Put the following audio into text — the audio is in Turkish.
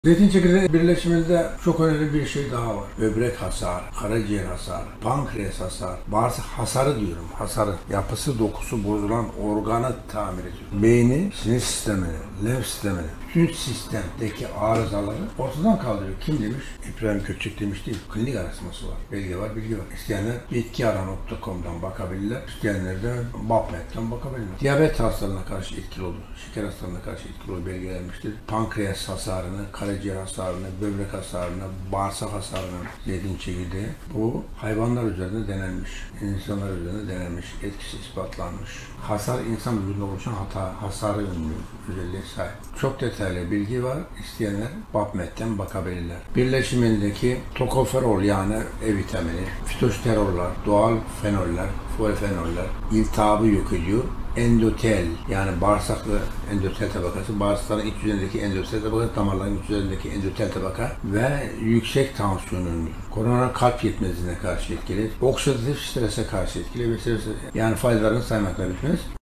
Zeytin çekirdeği birleşiminde çok önemli bir şey daha var. Böbrek hasarı, karaciğer hasarı, pankreas hasarı, bağırsak hasarı diyorum. Hasarı, yapısı, dokusu bozulan organı tamir ediyor. Beyni, sinir sistemini, lenf sistemini, bütün sistemdeki arızaları ortadan kaldırıyor. Kim demiş? İbrahim Kökçek demiş değil. Klinik araştırması var. Belge var, bilgi var. İsteyenler bitkiara.com'dan bakabilirler. İsteyenler de PubMed'den bakabilirler. Diyabet hastalarına karşı etkili olur. Şeker hastalarına karşı etkili olur, belgelenmiştir. Pankreas hasarını, karaciğer hasarını, böbrek hasarını, bağırsak hasarını zeytin çekirdeği. Bu hayvanlar üzerinde denenmiş. İnsanlar üzerinde denenmiş. Etkisi ispatlanmış. Hasar insan vücudunda oluşan hasarı önlüyor. Özelliğe sahip. Çok detaylı bilgi var. İsteyenler PubMed'den bakabilirler. Birleşimindeki tokoferol yani E vitamini, fitosteroller, doğal fenoller, polifenoller iltihabı yok ediyor. Endotel yani bağırsaklı endotel tabakası, bağırsakların iç yüzeyindeki endotel tabakası, damarların iç yüzeyindeki endotel tabaka ve yüksek tansiyonun, koroner kalp yetmezliğine karşı etkili, oksidatif strese karşı etkili ve yani faydalarını saymakla bitmez.